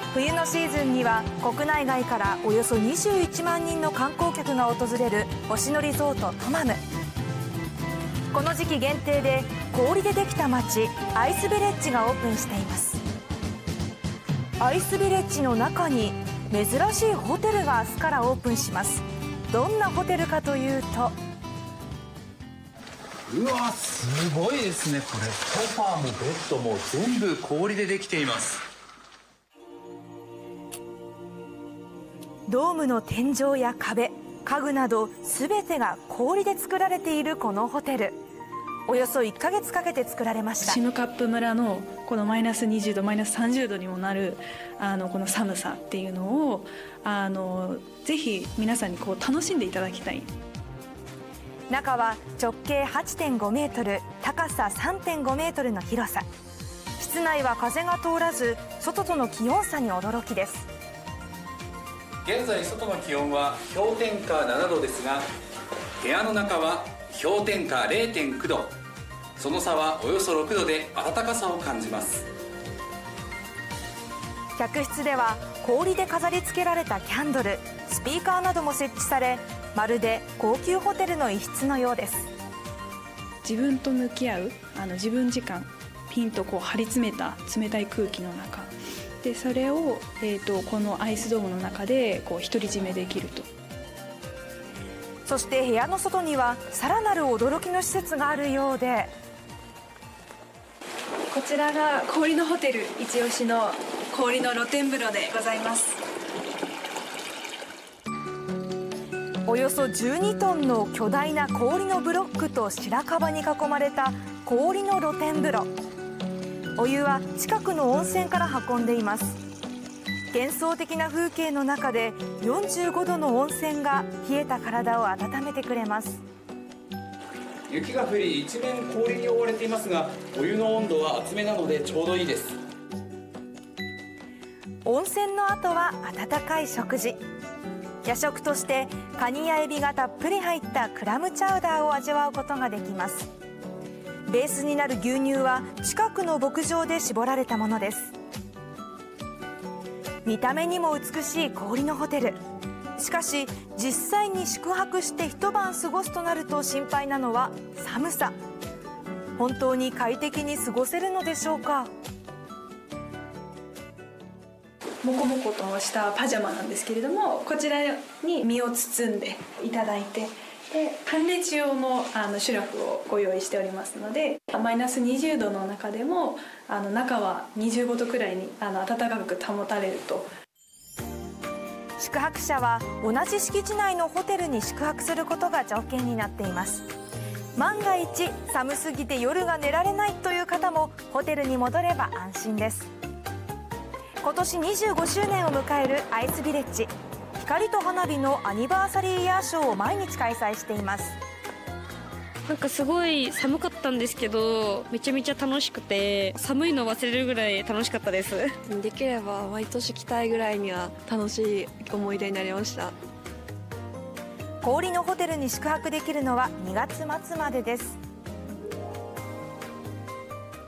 冬のシーズンには国内外からおよそ21万人の観光客が訪れる星野リゾートトマム。この時期限定で氷でできた街アイスビレッジがオープンしています。アイスビレッジの中に珍しいホテルが明日からオープンします。どんなホテルかというと、 うわ、すごいですね。これソファーもベッドも全部氷でできています。 ドームの天井や壁、家具など全てが氷で作られているこのホテル、およそ1ヶ月かけて作られました。 シノカップ村のこのマイナス20度マイナス30度にもなるこの寒さっていうのをぜひ皆さんに楽しんでいただきたい。 中は直径 8.5 メートル、高さ 3.5 メートルの広さ。室内は風が通らず、外との気温差に驚きです。 現在外の気温は氷点下7度ですが、部屋の中は氷点下 0.9 度。その差はおよそ6度で暖かさを感じます。 客室では氷で飾り付けられたキャンドル、スピーカーなども設置され、まるで高級ホテルの一室のようです。 自分と向き合う自分時間、ピンと張り詰めた冷たい空気の中で、それを、このアイスドームの中で独り占めできると。 そして部屋の外にはさらなる驚きの施設があるようで、 こちらが氷のホテル一押しの氷の露天風呂でございます。 およそ12トンの巨大な氷のブロックと白樺に囲まれた氷の露天風呂。お湯は近くの温泉から運んでいます。幻想的な風景の中で45度の温泉が冷えた体を温めてくれます。 雪が降り一面氷に覆われていますが、お湯の温度は厚めなのでちょうどいいです。 温泉の後は温かい食事。夜食としてカニやエビがたっぷり入ったクラムチャウダーを味わうことができます。ベースになる牛乳は近くの牧場で絞られたものです。見た目にも美しい氷のホテル。しかし実際に宿泊して一晩過ごすとなると心配なのは寒さ。本当に快適に過ごせるのでしょうか。 モコモコとしたパジャマなんですけれども、こちらに身を包んでいただいて、で寒冷地用のシュラフをご用意しておりますので、マイナス20度の中でも中は25度くらいに暖かく保たれると。 宿泊者は同じ敷地内のホテルに宿泊することが条件になっています。万が一寒すぎて夜が寝られないという方もホテルに戻れば安心です。今年25周年を迎えるアイスビレッジ。光と花火のアニバーサリーイヤーショーを毎日開催しています。 なんかすごい寒かったんですけど、めちゃめちゃ楽しくて、寒いの忘れるぐらい楽しかったです。 できれば毎年来たいぐらいには楽しい思い出になりました。 氷のホテルに宿泊できるのは2月末までです。